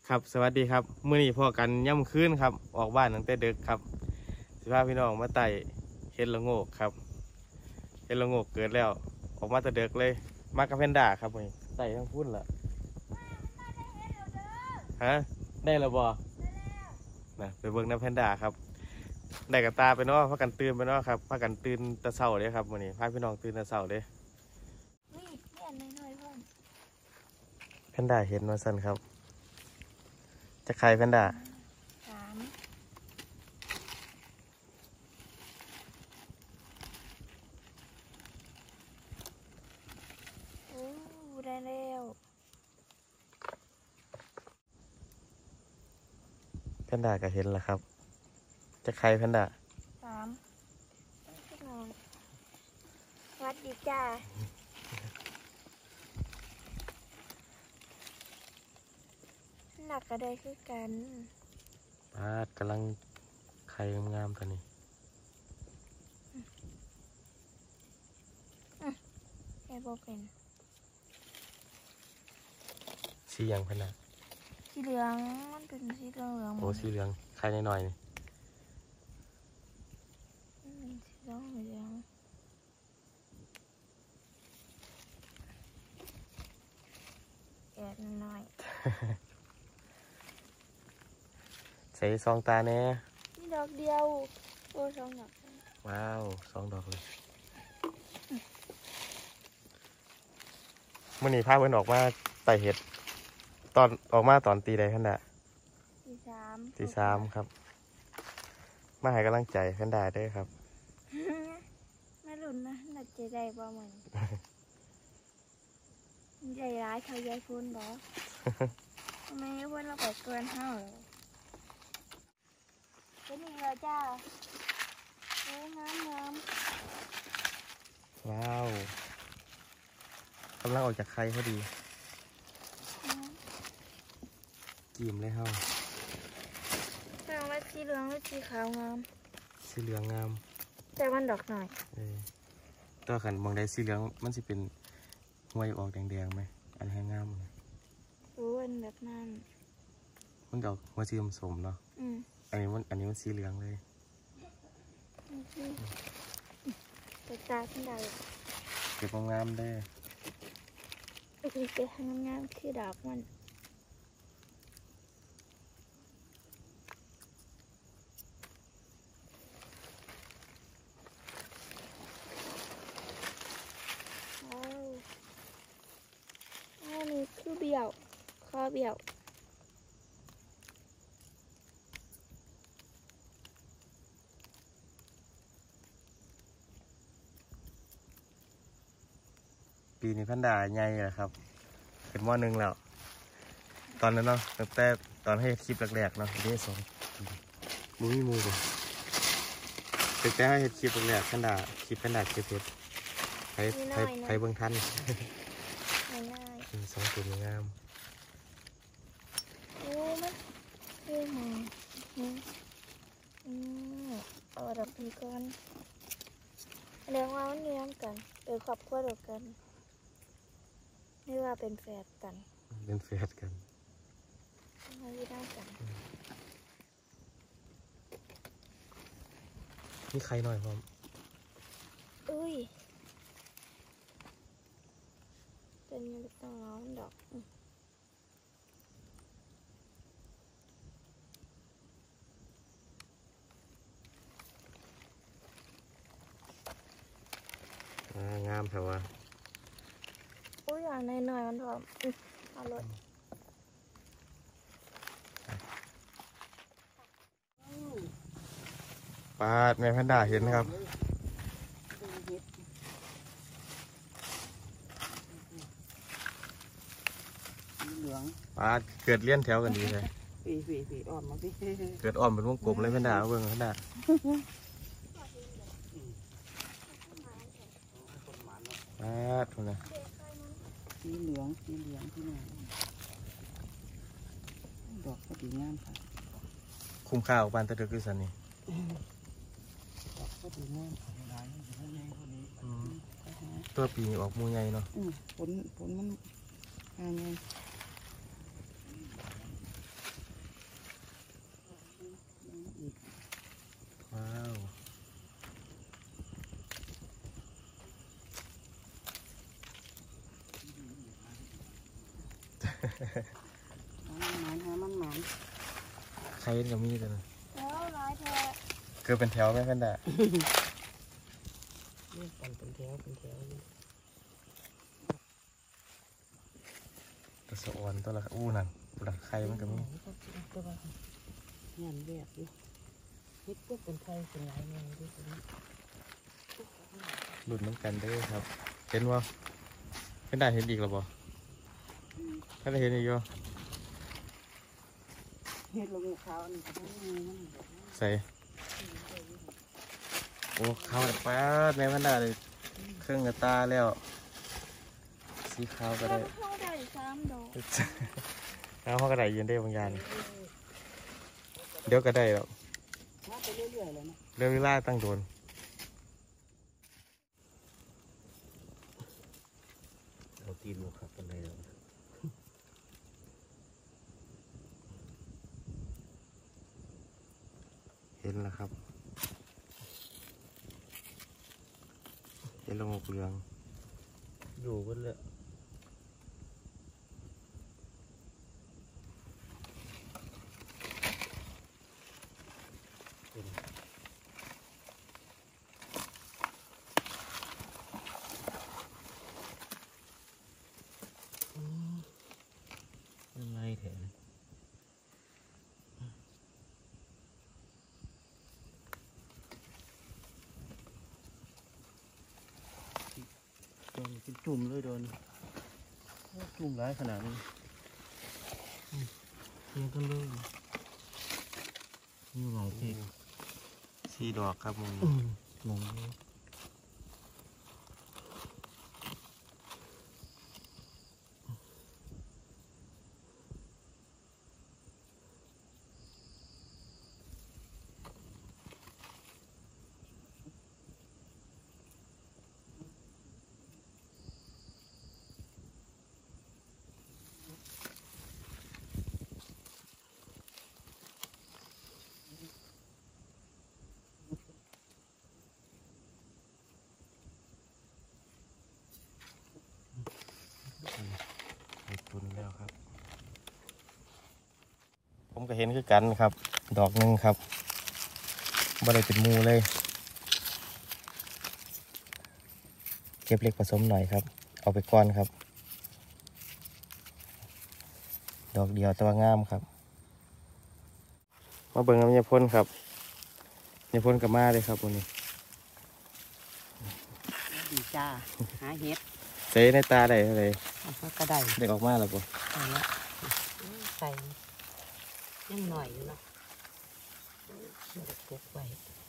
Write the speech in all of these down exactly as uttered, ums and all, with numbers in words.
ครับสวัสดีครับมื้อนี้พ่อกันย่ำคืนครับออกบ้านตั้งแต่ดึกครับสิพาพี่น้องมาไต่เห็ดละโงกครับเห็ดละโงกเกิดแล้วออกมาแต่ดึกเลยมากับแพนด้าครับนี่ไต่ทั้งพุ่นละฮะได้แล้วบ่นะไปเบิ่งน้ำแพนด้าครับได้กับตาไปเนาะพากันตื่นไปเนาะครับพากันตื่นแต่เช้าเลยครับมื้อนี้พาพี่น้องตื่นแต่เช้าเลยนี่เห็นน้อยๆพ่อแพนด้าเห็นว่าสั่นครับจะใครแพนด้าสามโอ้ได้แล้วแพนด้าก็เห็นแล้วครับจะใครแพนด้าสามพี่น้องสวัสดีจ้าหนักกระไดคือกันปาดกำลังไข่งามๆตัวนี้ไอ้โบเป็นสีอย่างพนักสีเหลืองมันเป็นสีเหลืองเหลืองโอ้สีเหลืองไข่น้อยๆนี่สีเหลืองเหลืองแก่น้อยใส่ซองตาแน่นี่ดอกเดียวโอ้สองดอกว้าวสองดอกเลยมื่อนี้พาเพื่อนออกมาไต่เห็ดตอนออกมาตอนตีใดขนาดตีสามตีสามครับ มาให้กำลังใจแพนด้าได้ครับไม่หลุนนะหนักใจใจบ่เหมือนใจร้ายเขาใจพูนบอทำไมพูนเราไปเกินห้าเลยเป็นยังไงจ้าโอ้งามงามว้าวกำลังออกจากไข่พอดีกิมเลยเฮาแม่งว่าสีเหลืองและสีขาวงามสีเหลืองงามแต่มันดอกหน่อยเออตัวขันมองได้สีเหลืองมันสิเป็นห้วยออกแดงๆไหมอันแห้งงามโอ้อันแบบนั้นมันดอกหัวสีสมเนาะอืมอันนี้มันอันนี้มันสีเหลืองเลยตาตาขึ้นได้เก็บงามได้โอเคเก็บงามๆคือดอกมันอันนี้คือเบี่ยวคอเบี่ยวปีนี้แพนด้าใหญ่เลยครับเป็นหม้อหนึ่งแล้วตอนนั้นเนาะตั้งแต่ตอนให้คลิปแรกๆเนาะเดสองมูมี่มูเลยตั้งแต่ให้คลิปแรกๆแพนด้าคลิปแพนด้าเก็บเห็ดไผ่ไผ่ไผ่เบื้องทันสองตัวงามโอ้มันคือหมาอืมเอาดอกนี้ก่อนเรียกว่ามันเลี้ยงกันเออครอบครัวเดียวกันนี่ว่าเป็นแฝดกันเป็นแฝดกันมาที่ด้านกันนี่ใครหน่อยพร้อมอุ้ยเป็นยังต้องร้องดอกงามแถวว่าอุ้ยอย่างหน่อยๆมันพร้อมเอาเลยปาดแม่แพนด้าเห็นครับปาดเกิดเลี้ยนแถวกันดีเลยเกิดอ้อมเป็นวงกลมเลยแพนด้าเบิ่งแพนด้าปาดทุนนะสีเหลืองสีเหลืองที่ไหนดอกก็ดีงามค่ะคุ้มค่าออกบานตะเดือกคือสันนี่ดอกก็ดีงามตัวปีออกมูใหญ่เนาะผลผลมันงามไงหมันหามันหมันใครก็มีแต่นะแล้วร้อยแท้เกิดเป็นแถวไหมแพนด้าเรียกกันเป็นแถวเป็นแถวนี่ตัวสะออนตัวละอู้นั่นตัวละใครมันก็มีตัวละงานแยกอยู่เฮ็ดพวกเป็นไทยเป็นหลายแนวด้วยกันหลุดน้ำกันเด้อครับเห็นว่าแพนด้าเห็นอีกหรอบ่แพนด้าเห็นอีกอยู่เฮ็ดลงขาวนี่ก็ต้องมีมันใส่โอ้ขาวแป๊ดในแพนด้าเลยเครื่องกระตาแล้วสีขาวก็ได้เข้าได้สามดอกแล้วเขาก็ได้ยืนได้บางอย่างเดี๋ยวก็ได้แล้วมาไปเรื่อยๆเลยนะเรื่องเวลาตั้งโดนเอาตีนมาขับกันเลยเห็นแล้วครับเห็นลงหกเหลืองอยู่บนเลยอะไรแถมโดนจุ่มเลยโดนจุ่มร้ายขนาดนี้ยังก็เลยนี่หลายเพลงสี่ดอกครับมึงงงเลยตุนแล้วครับผมก็เห็นคือกันครับดอกหนึ่งครับบ่ได้เป็นมูเลยเก็บเล็กผสมหน่อยครับเอาไปก้อนครับดอกเดียวแต่ว่างามครับมาเบิ่งน้ำยาพ่นครับยาพ่นกับมาเลยครับวันนี้ดีจ้าหาเฮ็ดใส่ในตาได้อะไรเอาก็ได้เด็กออกมาแล้วป่ะใส่ละใส่ยังหน่อยอยู่เนาะเก็บไว้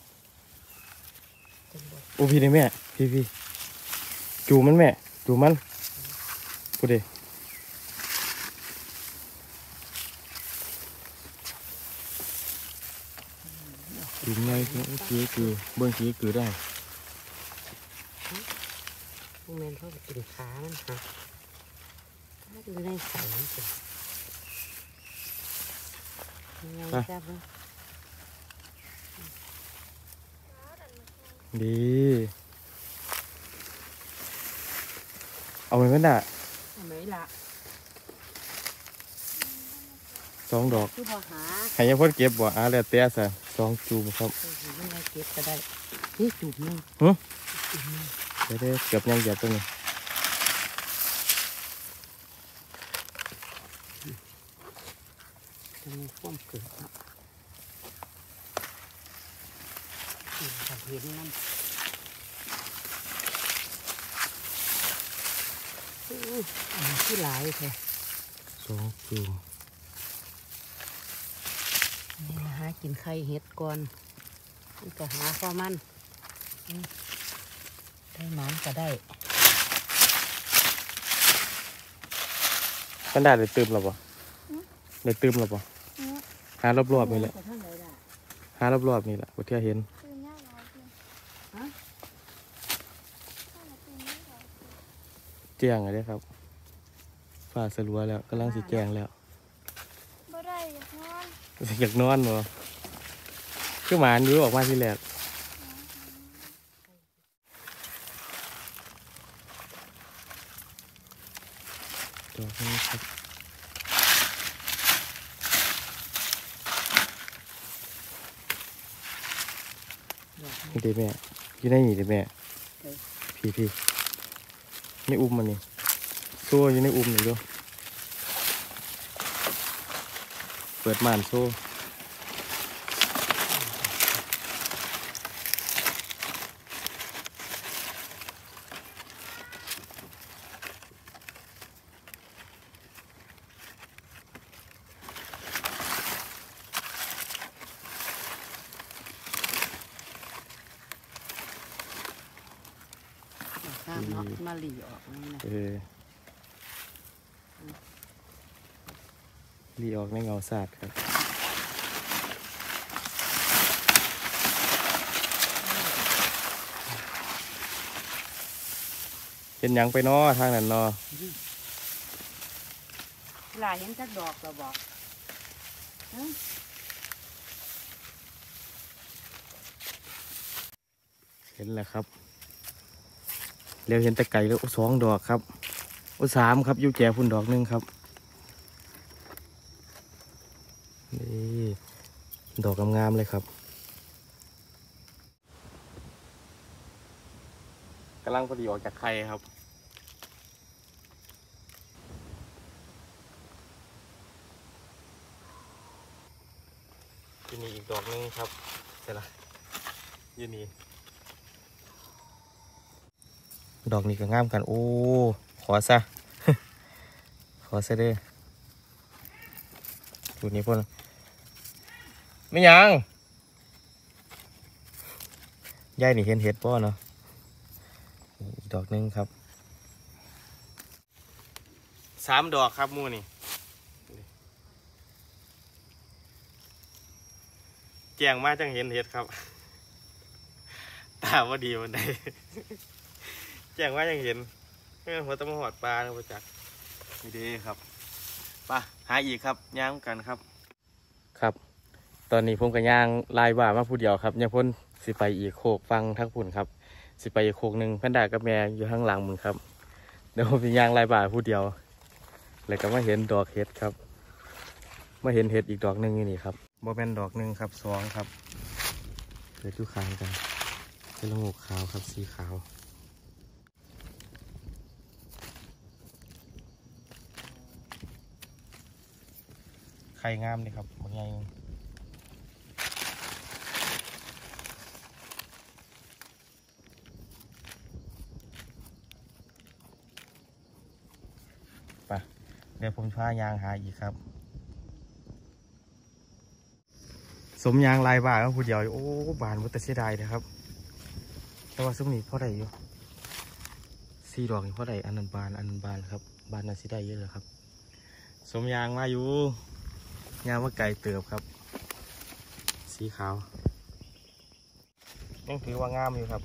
จนหมดโอ้พี่นี่แม่พี่พี่จูมันแม่จูมันพูดดิจูไงคือคือเบื้องกี้คือได้พวกแมนเขาก็กินขามันฮะถ้าดูได้ใส่มันสิยังไงแซ่บเลยดีเอาไปมันด่ะไหมล่ะสองดอกคือพอหาให้ยังพ่นเก็บบ่อาแล้วแต่ซะสองจูบครับยังไงเก็บก็ได้นี่จุดนึงหึจุดนึงเดี๋ยวได้เก็บยังเหยียบตัวนี้จะมีความเกิดเนาะถ้าเห็นมันอู้อันนี้ที่หลายแท้สองจูบนี่หากินไข่เห็ดก่อนมันก็หาข้อมันอืมได้หมันก็ได้มันได้เลยตื่มหรอป่ะเลยตื่มหรอป่ะอืมหารอบๆนี่แหละไปทางใดล่ะหารอบๆนี่แหละว่าที่เห็นคือยากร้อยเพียงฮะถ้าเราเป็นไม่ร้อยเพียงแจ้งอะไรครับฝ่าสลัวแล้วกำลังสิแจ้งแล้วบ่ได้อยากนอนอยากนอนเหรอคือหมาอยู่ออกมาทีแรกดอกนี้ครับนี่เด้แม่อยู่ในนี่เด้แม่พี่พี่ในอุ้มมันนี่โซ่อยู่ในอุ้มนี่ด้วยเปิดม่านโซ่ข้ามเนาะมาหลีออกนี่นะเออรีออกในเงาศาสตร์ครับเป็นหยังไปนอทางนั้นนอหลายเห็นจักดอกก็บอกเอ้ยเห็นแล้วครับเร็วเห็นแต่ไก่แล้วสองดอกครับโอ้สามครับยูแจพุ่นดอกหนึ่งครับนี่ดอกงามๆเลยครับกำลังพอดีออกจากไข่ครับที่นี่อีกดอกหนึงครับเสร็จละอยี่นี่ดอกนี้ก็งามกันโอ้ขอซะ ขอซะเด้อจุดนี้พ่นไม่ยังยายนี่เห็นเห็ดป้อเนาะอีกดอกหนึงครับสามดอกครับมูนี่แจงมาจังเห็นเห็ดครับ ตาว่าดีวันใด แจ้งว่ายังเห็นเพื่อนหัวตะมหอดปลานะประจักษ์นี่ดีครับไปหาอีกครับย่างกันครับ ครับ ตอนนี้ผมกับย่างลายบ่ามาผู้เดียวครับยังพ้นสิไปอีกโคกฟังทั้งปุ่นครับสิไปอีกโคกหนึ่งแพนด้ากับแม่อยู่ข้างหลังมึงครับเดี๋ยวผมไปย่างลายบ่าผู้เดียวแล้วก็มาเห็นดอกเห็ดครับมาเห็นเห็ดอีกดอกหนึ่งนี่ครับบ่เป็นดอกหนึ่งครับสองครับเกิดทุกครั้งกันเป็นละงูขาวครับสีขาวไข่งามเลยครับบางอย่างไปเดี๋ยวผมพายางหาอีกครับสมยางลายบาทก็ผู้เดียวโอ้บานวัตเสียดายนะครับแต่ว่าสมนี้พ่อใดอยู่สี่ดอกนี่พ่อใดอันนั้นบานอันนั้นบานครับบานน่าเสียดายเยอะเลยครับสมยางมาอยู่ยางว่าไก่เติบครับสีขาวยังถือว่างามอยู่ครับ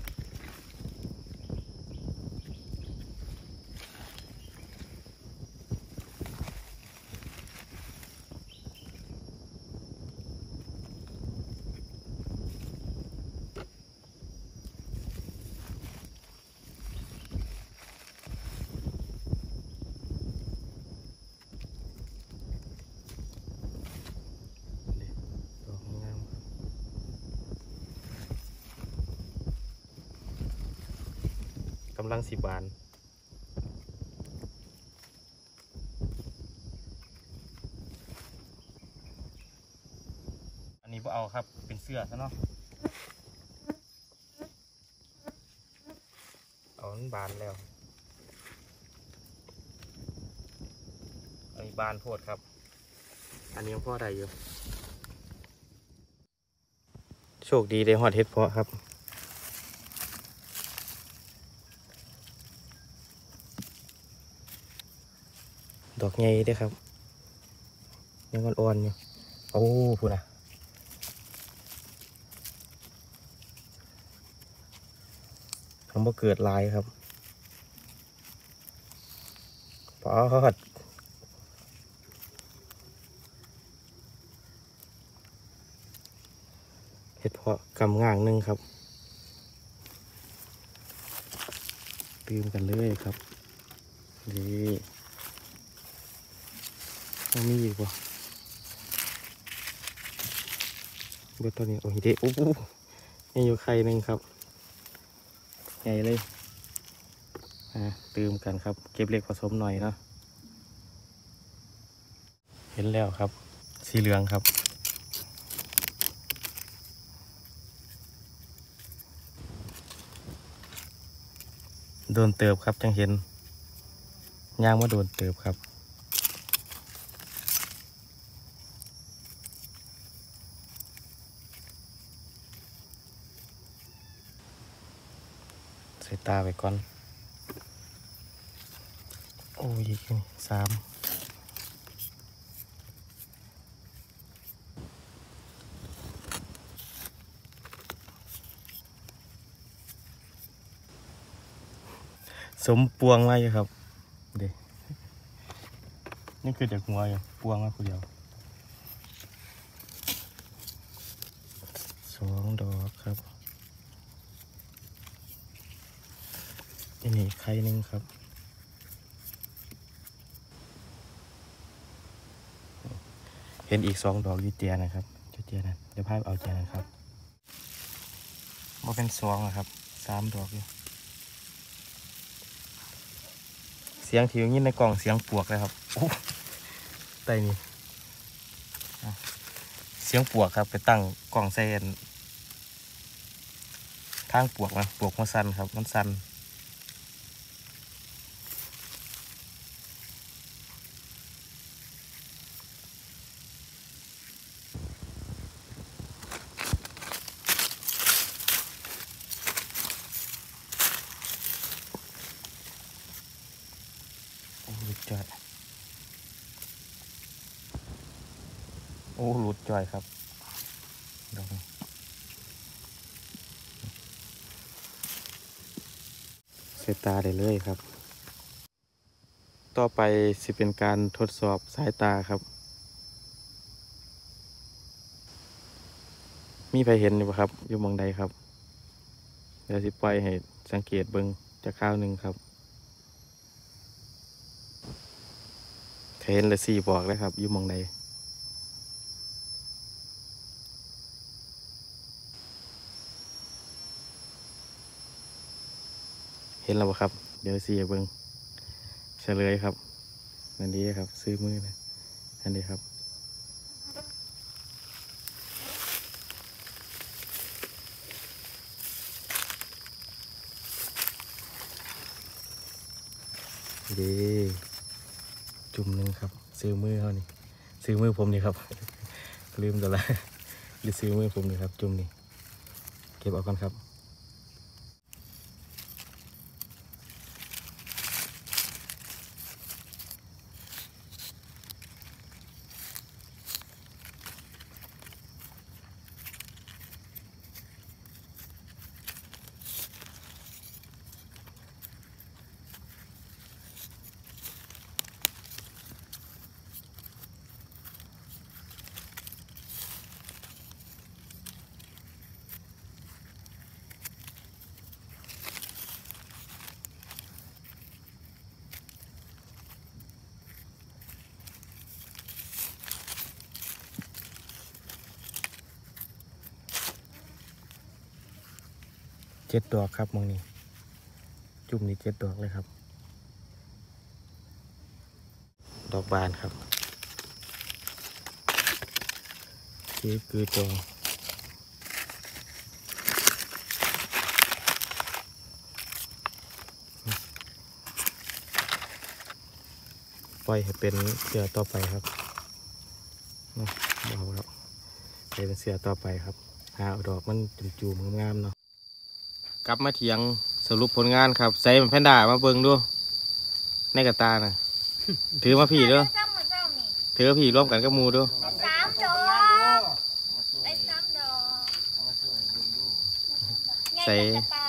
ดอกงามกำลังสิบานอันนี้พวกเอาครับเป็นเสื้อซะเนาะเอามันบานแล้วอันนี้บานโพดครับอันนี้ยังพ่อใดอยู่โชคดีได้หอดเห็ดเพาะครับดอกใหญ่เด้อครับยังอ่อนๆอยู่โอ้พูดนะคำว่าเกิดลายครับปอดเห็ดเพาะกำง่างหนึ่งครับตื่มกันเลยครับนี่มันมีอีกว่ะเบอร์ตัวนี้โอ้ยเด็โอ้โหนี่อยู่ไข่หนึ่งครับใหญ่เลยอ่าตื่มกันครับเก็บเล็กผสมหน่อยเนาะเห็นแล้วครับสีเหลืองครับโดนเติบครับจังเห็นย่างว่าโดนเติบครับใส่ตาไปก่อนโอ้ยสามสมปวงมาอยู่ครับเด็กนี่คือเด็กหัวอยู่ปวงมาคนเดียวสองดอกครับอันนี้ไข่หนึ่งครับเห็นอีกสองดอกอยู่เตียนะครับเตียนั่นเดี๋ยวพาไปเอาเตียนั่นครับมาเป็นสองนะครับสามดอกอยู่เสียงที่ยินในกล่องเสียงปวกเลยครับโอ้ไตนี่เสียงปวกครับไปตั้งกล่องเซนทางปวกนะปวกมันสั้นครับมันสั้นโอ้หลุดจ่อยโอ้หลุดจ่อยครับดอกเสตาได้เลยครับต่อไปสิเป็นการทดสอบสายตาครับมีใครเห็นอยู่ปะครับอยู่มองใดครับเดี๋ยวสิปล่อยให้สังเกตเบิ้งจะข้าวหนึ่งครับใครเห็นละสี่บอกเลยครับอยู่มองใดเห็นแล้วปะครับเดี๋ยวสี่เบิ้งเฉลยครับอันนี้ครับซื้อมือนะอันนี้ครับเด้จุ่มหนึ่งครับซื้อมือเขานี่ซื้อมือผมนี่ครับ ลืมตัวละหรือซื้อมือผมนี่ครับจุ่มนี่เก็บเอาก่อนครับเจ็ดดอกครับมองนี่จุ่มนี่เจ็ดดอกเลยครับดอกบานครับเจ๊คือจองปล่อยให้เป็นเสือต่อไปครับบอกแล้วเป็นเสือต่อไปครับหาดอกมันจุ่มๆงามๆเนาะกลับมาเถียงสรุปผลงานครับใส่แพนด้ามาเบิ่งดูในกระตาน่ะ ถือมาผีด้วยถือผีร่วมกันกับมูด้วยสามดอกได้สามดอกใส่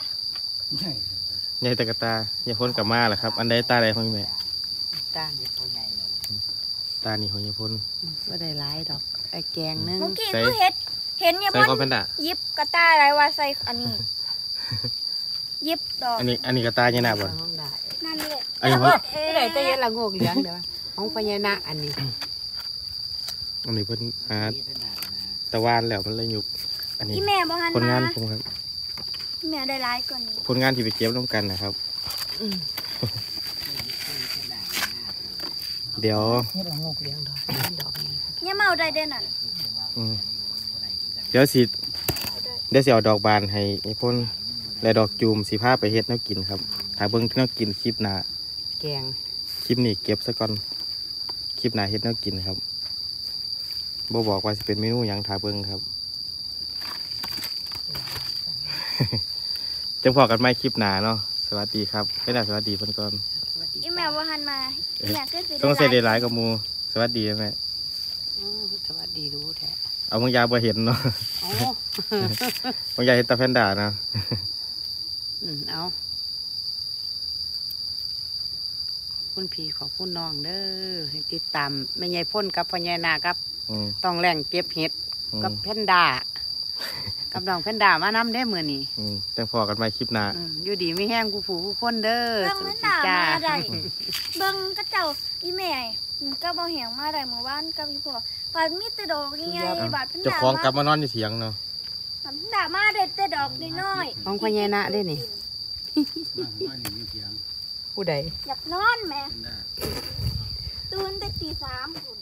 ใหญ่ตะกะตาอย่าพ้นกับมาแหละครับอันใดตาใดของแม่ตาตานี่ของอย่าพ้นไม่ได้หลายดอกไอ้แกงนึงเมื่อกี้ก็เห็นเห็นเนี่ยใส่มันของแพนด้ายิบกระต้าอะไรว่าใส่อันนี้ ยิบดอกอันนี้อันนี้กระตาเนี่ยหน้าบ่นห้องได้นั่นเลยอันนี้เพิ่นไม่ได้แต่ยันละโงกเหลืองเดี๋ยวห้องพญานาคอันนี้อันนี้เพิ่นหาตะวันแล้วมันเลยหยุบอันนี้พี่แม่บ่หันผลงานมาผมครับพี่แม่ได้ร้ายกว่านี้ผลงานที่ไปเก็บร่วมกันนะครับอืมเดี๋ยวเฮ็ดละงกเลี้ยงดอกดอกนี้เนี่ยเมาได้เด่นน่ะอืมเดี๋ยวสิเดี๋ยวสิเอาดอกบานให้ไอ้พ่นและดอกจูมสีผ้าไปเฮ็ดแนวกินครับถ้าเบิ่งแนวกินคลิปหน้าแกงคลิปนี้เก็บซะก่อนคลิปหน้าเฮ็ดแนวกินครับบ่บอกว่าสิเป็นเมนูหยังถ้าเบิ่งครับ จังพอกันใหม่คลิปหน้าเนาะสวัสดีครับไม่ได้สวัสดีเพิ่นก่อนสวัสดีพี่แม่บ่หันมาพี่แม่ก็สิต้องใส่ได้ได้หลายกับหมูสวัสดีแม่อืมสวัสดีรู้แท้เอาบางยาบ่เห็นเนาะโอ้บางยาเห็นแตาแพนด้านะอืมเอาคุณพี่ขอคุณน้องเด้อให้ติดตามแม่ใหญ่พ่นกับพ่อใหญ่นาครับอืมต้องแหล่งเก็บเห็ดอืมกับแพนด้า กับน้องแพนด้ามานำได้มื้อนี้อืมจังพอกันใหม่คลิปหน้าอืมอยู่ดีไม่แห้งกูผู้กูคนเด้อเบิ่งสมัวัน สหนาดีจ้ามาได้เบิ่งก็เจ้าอีแม่อืมก็บ่แหงมาได้เมื่อวานกับพี่พ่อบาดมีแต่ดอกใหญ่ๆบาดเพิ่นเจ้าด่าของกลับมามานอนอยู่เถียงเนาะบาดเพิ่นด่ามาได้แต่ดอกน้อยๆของพ่อใหญ่นาได้นี่ผู้ใดอยากนอนแหม่ตื่นแต่ตีสามพุ่น